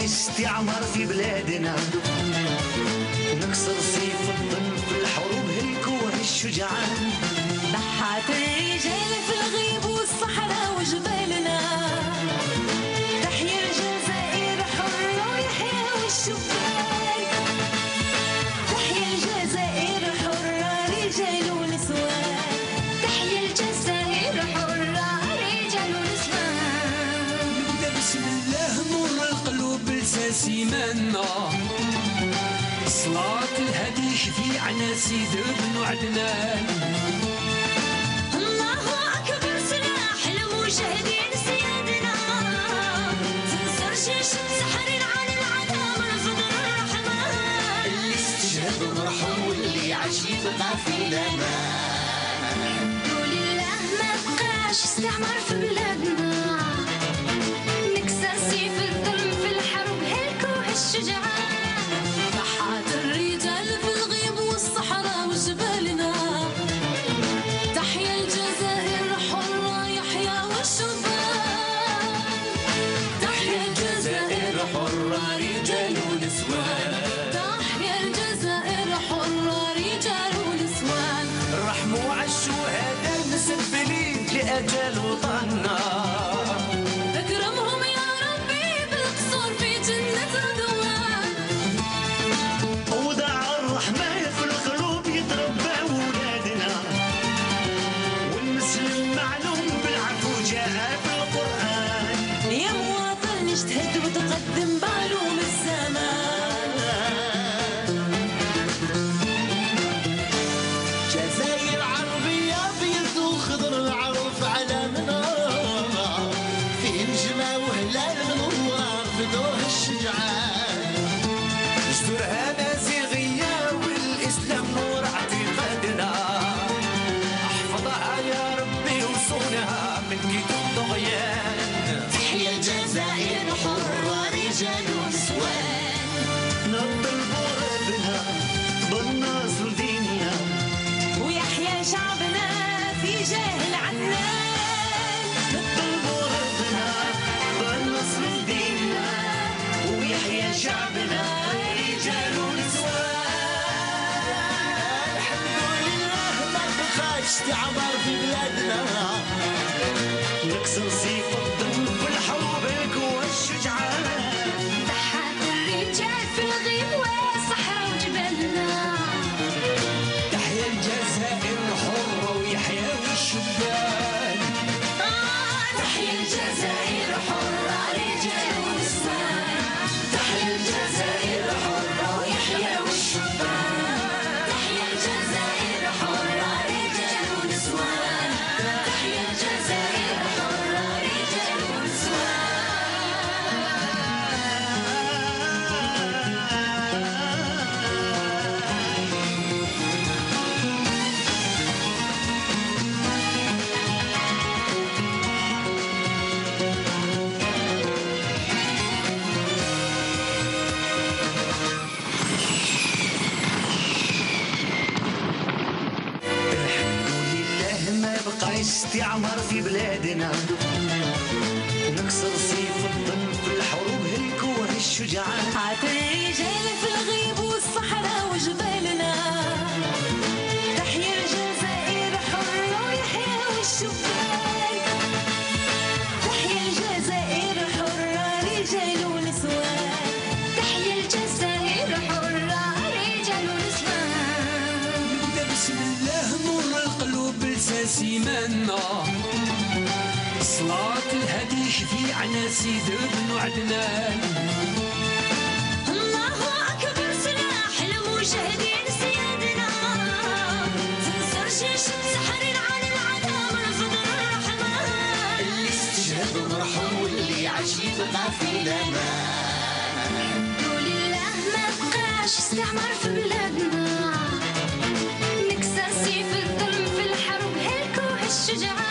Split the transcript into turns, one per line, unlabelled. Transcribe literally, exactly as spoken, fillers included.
استعمار في بلادنا، نكسر سيف الظلم في الحروب هلكوا الشجعان.
ضحات الرجال في الغيب والصحراء وجبالنا، تحيا الجزائر حرة ويحيا الشبان. تحيا الجزائر حرة رجال ونسوان، تحيا الجزائر حرة رجال ونسوان.
نبدا بسم الله نور القلوب لساسي منا، صلاة الهدي شفيعنا سيد ابن عدنان.
الله أكبر سلاح المجاهدين سيادنا، تنصر جيش سحر على العدم رفض الرحمن.
اللي استشهد مرحوم واللي عاش يبقى في الأمان.
ولله ما بقاش استعمار في بلادنا، نكسر سيف الظلم في الحرب هلكوا الشجعان. ضحات الرجال في الغيب والصحراء وجبالنا، تحيا الجزائر حرة يحيا والشبان.
تحيا الجزائر حرة رجال ونسوان،
تحيا الجزائر حرة رجال ونسوان.
رحموا عالشهداء المسبلين لأجل وطننا،
اكرمهم يا ربي بالقصور في جنة رضوان.
ودع الرحمن في القلوب يتربى ولادنا، والمسلم معلوم بالعفو جاء في القرآن.
يا مواطن اجتهد وتقدم بعلوم الزمان.
جزائر عربية بيض وخضر العروف علامنا، في نجمة وهلال منور بدوه الشجعان. جذورها نازغية والإسلام نور اعتقادنا، احفظها يا ربي وصونها من كيد الطغيان.
تحيا الجزائر حرة رجال ونسوان،
نطلب ربنا بالنصر ديننا،
ويحيا شعبنا في جاه العنان.
نطلب ربنا بالنصر ديننا، ويحيى شعبنا رجال ونسوان. الحمد لله ما بقاش استعمار في بلادنا، نكسر سيف الظلم في الحروب القوى الشجعان.
ضحات الرجال في الغيب والصحراء وجبالنا،
تحيا الجزائر حرة ويحيا الشبان.
تحيا الجزائر حرة رجال ونسوان، تحيا الجزائر حرة ويحيا الشبان. تحيا الجزائر حرة رجال ونسوان، تحيا الجزائر حرة رجال ونسوان.
استعمار في بلادنا، نكسر سيف الظلم في الحروب هلكوا الشجعان.
عاد الرجال في الغيب والصحراء وجبالنا، تحيا الجزائر حرة ويحيا الشبان. تحيا الجزائر حرة رجال ونسوان، تحيا الجزائر حرة رجال ونسوان.
نبدا بسم الله نور القلوب لساسي منا، صلاة الهدي شفيعنا سيد ابن عدنان.
الله أكبر سلاح المجاهدين سيادنا، تنصر جيش سحر على العدم رفض الرحمن.
اللي استشهد مرحوم واللي عاش يبقى في الأمان.
ولله ما بقاش استعمار في بلادنا، نكسر سيف الظلم في الحرب هلكوا الشجعان.